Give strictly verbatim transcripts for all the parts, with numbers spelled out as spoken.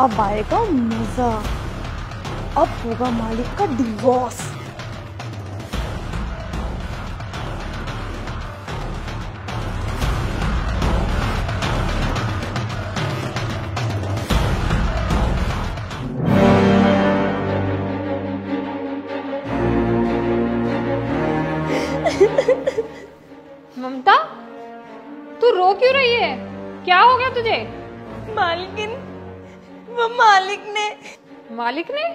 अब आएगा मजा। अब होगा मालिक का डिवोर्स। ममता, तू रो क्यों रही है? क्या हो गया तुझे? मालकिन, वो मालिक ने मालिक ने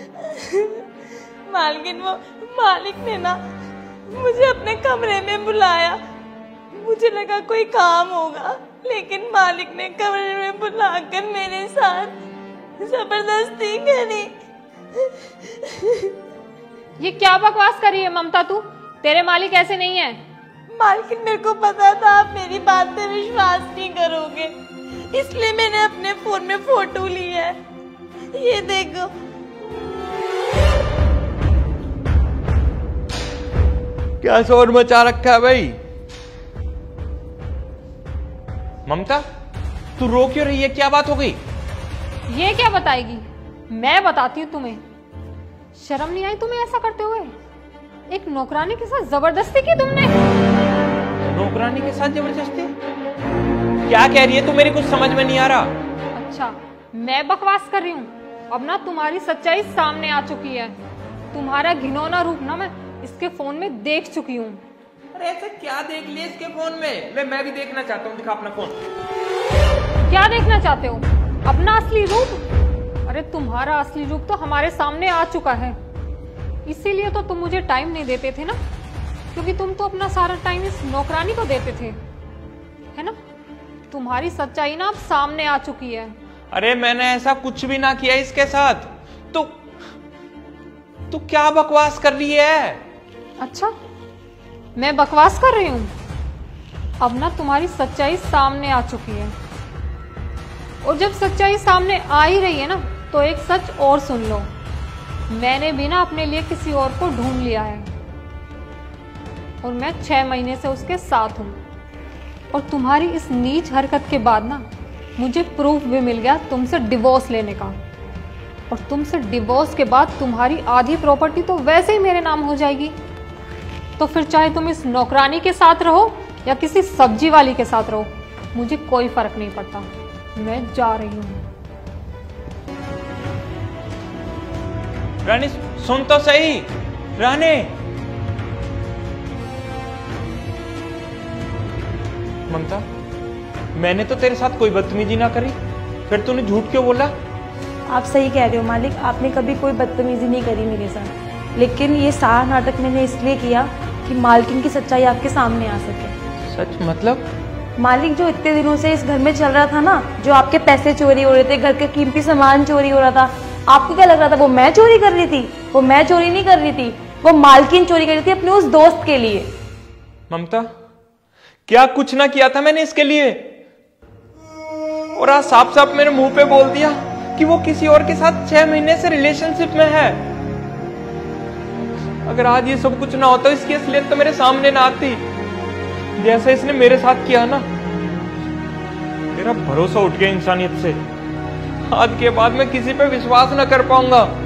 मालकिन वो मालिक ने ना मुझे अपने कमरे में बुलाया। मुझे लगा कोई काम होगा, लेकिन मालिक ने कमरे में बुलाकर मेरे साथ जबरदस्ती करी। ये क्या बकवास कर रही है ममता तू? तेरे मालिक ऐसे नहीं है। मालकिन, मेरे को पता था आप मेरी बात पे विश्वास नहीं करोगे, इसलिए मैंने अपने फोन में फोटो ली है। ये देखो। क्या शोर मचा रखा है भाई? ममता, तू रो क्यों रही है? क्या बात हो गई? ये क्या बताएगी? मैं बताती हूँ तुम्हें। शर्म नहीं आई तुम्हें ऐसा करते हुए? एक नौकरानी के साथ जबरदस्ती की तुमने। नौकरानी के साथ जबरदस्ती? क्या कह रही है तू? मेरी कुछ समझ में नहीं आ रहा। अच्छा, मैं बकवास कर रही हूँ? अब ना तुम्हारी सच्चाई सामने आ चुकी है। तुम्हारा घिनौना रूप ना मैं इसके फोन में देख चुकी हूँ। अरे ऐसे क्या देख लिया इसके फोन में? ले, मैं भी देखना चाहता हूँ। दिखा अपना फोन। क्या देखना चाहते हो? अपना असली रूप? अरे तुम्हारा असली रूप तो हमारे सामने आ चुका है। इसीलिए तो तुम मुझे टाइम नहीं देते थे ना, क्योंकि तुम तो अपना सारा टाइम इस नौकरानी को देते थे, है ना? तुम्हारी सच्चाई ना अब सामने आ चुकी है। अरे मैंने ऐसा कुछ भी ना किया इसके साथ। तू तू क्या बकवास कर रही है? अच्छा, मैं बकवास कर रही हूँ? अब ना तुम्हारी सच्चाई सामने आ चुकी है, और जब सच्चाई सामने आ ही रही है ना, तो एक सच और सुन लो। मैंने भी ना अपने लिए किसी और को ढूंढ लिया है, और मैं छह महीने से उसके साथ हूँ। और तुम्हारी इस नीच हरकत के बाद ना मुझे प्रूफ भी मिल गया तुमसे डिवोर्स लेने का। और तुमसे डिवोर्स के बाद तुम्हारी आधी प्रॉपर्टी तो वैसे ही मेरे नाम हो जाएगी। तो फिर चाहे तुम इस नौकरानी के साथ रहो या किसी सब्जी वाली के साथ रहो, मुझे कोई फर्क नहीं पड़ता। मैं जा रही हूँ। रानी सुन तो सही। रानी, ममता, मैंने तो तेरे साथ कोई बदतमीजी ना करी, फिर तूने झूठ क्यों बोला? आप सही कह रहे हो मालिक, आपने कभी कोई बदतमीजी नहीं करी मेरे साथ, लेकिन ये सारा नाटक मैंने इसलिए किया कि मालकिन की सच्चाई आपके सामने आ सके। सच मतलब? मालिक, जो इतने दिनों से इस घर में चल रहा था ना, जो आपके पैसे चोरी हो रहे थे, घर के कीमती सामान चोरी हो रहा था, आपको क्या लग रहा था वो मैं चोरी कर रही थी? वो मैं चोरी नहीं कर रही थी, वो मालकिन चोरी कर रही थी अपने उस दोस्त के लिए। ममता, क्या कुछ ना किया था मैंने इसके लिए? और आज साफ साफ मेरे मुंह पे बोल दिया कि वो किसी और के साथ छह महीने से रिलेशनशिप में है। अगर आज ये सब कुछ ना होता, इसकी असलियत तो मेरे सामने ना आती। जैसा इसने मेरे साथ किया ना, मेरा भरोसा उठ गया इंसानियत से। आज के बाद मैं किसी पे विश्वास ना कर पाऊंगा।